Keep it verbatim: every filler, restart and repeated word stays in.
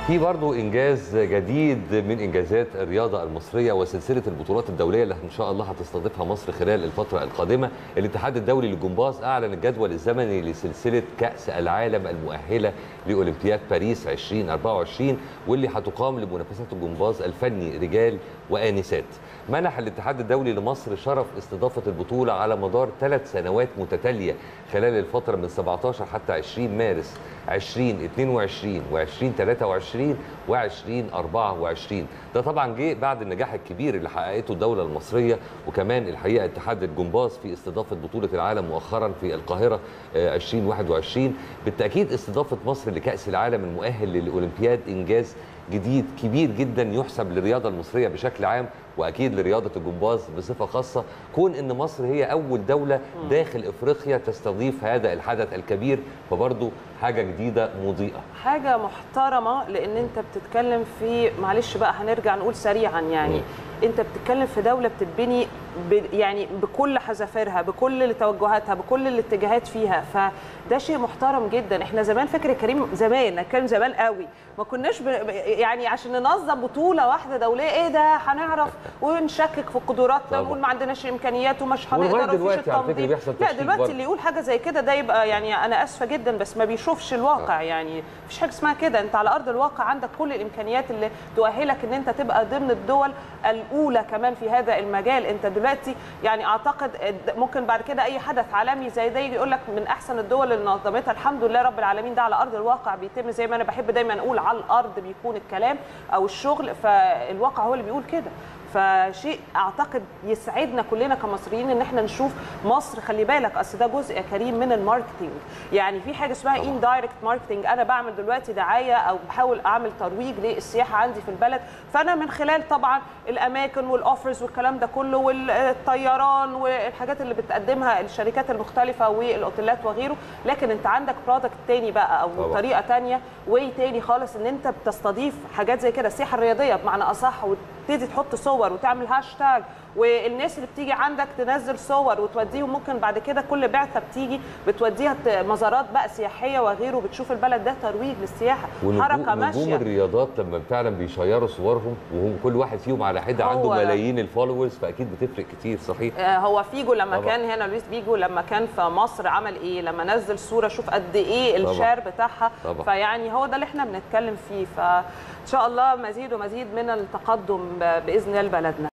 في برضه انجاز جديد من انجازات الرياضه المصريه وسلسله البطولات الدوليه اللي ان شاء الله هتستضيفها مصر خلال الفتره القادمه. الاتحاد الدولي للجمباز اعلن الجدول الزمني لسلسله كاس العالم المؤهله لاولمبياد باريس ألفين وأربعة وعشرين واللي هتقام لمنافسات الجمباز الفني رجال وانسات. منح الاتحاد الدولي لمصر شرف استضافه البطوله على مدار ثلاث سنوات متتاليه خلال الفتره من سبعتاشر حتى عشرين مارس ألفين واثنين وعشرين وألفين وثلاثة وعشرين وألفين وأربعة وعشرين. ده طبعا جه بعد النجاح الكبير اللي حققته الدوله المصريه، وكمان الحقيقه اتحاد الجمباز في استضافه بطوله العالم مؤخرا في القاهره ألفين وواحد وعشرين. بالتاكيد استضافه مصر لكاس العالم المؤهل للاولمبياد انجاز جديد كبير جدا يحسب للرياضه المصريه بشكل عام، واكيد لرياضه الجمباز بصفه خاصه، كون ان مصر هي اول دوله داخل افريقيا تستضيف هذا الحدث الكبير، فبرضه حاجه جديده مضيئه، حاجه محترمه. لان انت بتتكلم في، معلش بقى هنرجع نقول سريعا يعني م. انت بتتكلم في دوله بتتبني ب يعني بكل حذافيرها، بكل توجهاتها، بكل الاتجاهات فيها، فده شيء محترم جدا. احنا زمان، فاكر كريم زمان، نتكلم زمان قوي، ما كناش ب... يعني عشان ننظم بطوله واحده دوليه ايه ده هنعرف ونشكك في قدراتنا ونقول ما عندناش امكانيات ومش هنقدر ومفيش التنظيم. لا دلوقتي اللي يقول حاجه زي كده ده يبقى يعني انا اسفه جدا بس ما بيشوفش الواقع. يعني مفيش حاجه اسمها كده، انت على ارض الواقع عندك كل الامكانيات اللي تؤهلك ان انت تبقى ضمن الدول الاولى كمان في هذا المجال. انت دلوقتي يعني اعتقد ممكن بعد كده اي حدث عالمي زي ده يجي يقول لك من احسن الدول اللي نظمتها. الحمد لله رب العالمين، ده على ارض الواقع بيتم زي ما انا بحب دايما اقول، على الارض بيكون الكلام او الشغل، فالواقع هو اللي بيقول كده. فشيء اعتقد يسعدنا كلنا كمصريين ان احنا نشوف مصر. خلي بالك اصل ده جزء يا كريم من الماركتينج، يعني في حاجه اسمها اندايركت ماركتينج. انا بعمل دلوقتي دعايه او بحاول اعمل ترويج للسياحه عندي في البلد، فانا من خلال طبعا الاماكن والاوفرز والكلام ده كله والطيران والحاجات اللي بتقدمها الشركات المختلفه والاوتيلات وغيره. لكن انت عندك برودكت تاني بقى او طبعا. طريقه تانيه واي تاني خالص، ان انت بتستضيف حاجات زي كده، السياحه الرياضيه بمعنى اصح، وتبتدي تحط صور وتعمل هاشتاج، والناس اللي بتيجي عندك تنزل صور وتوديهم. ممكن بعد كده كل بعثه بتيجي بتوديها مزارات بقى سياحيه وغيره، بتشوف البلد ده ترويج للسياحه، حركه ماشيه. نجوم الرياضات لما فعلا بيشيروا صورهم وهم كل واحد فيهم على حده عنده ملايين الفولورز، فاكيد بتفرق كتير. صحيح. آه هو فيجو لما طبعا. كان هنا، لويس فيجو لما كان في مصر عمل ايه؟ لما نزل صوره شوف قد ايه الشير بتاعها. طبعا. فيعني هو ده اللي احنا بنتكلم فيه، فان شاء الله مزيد ومزيد من التقدم باذن الله لبلدنا.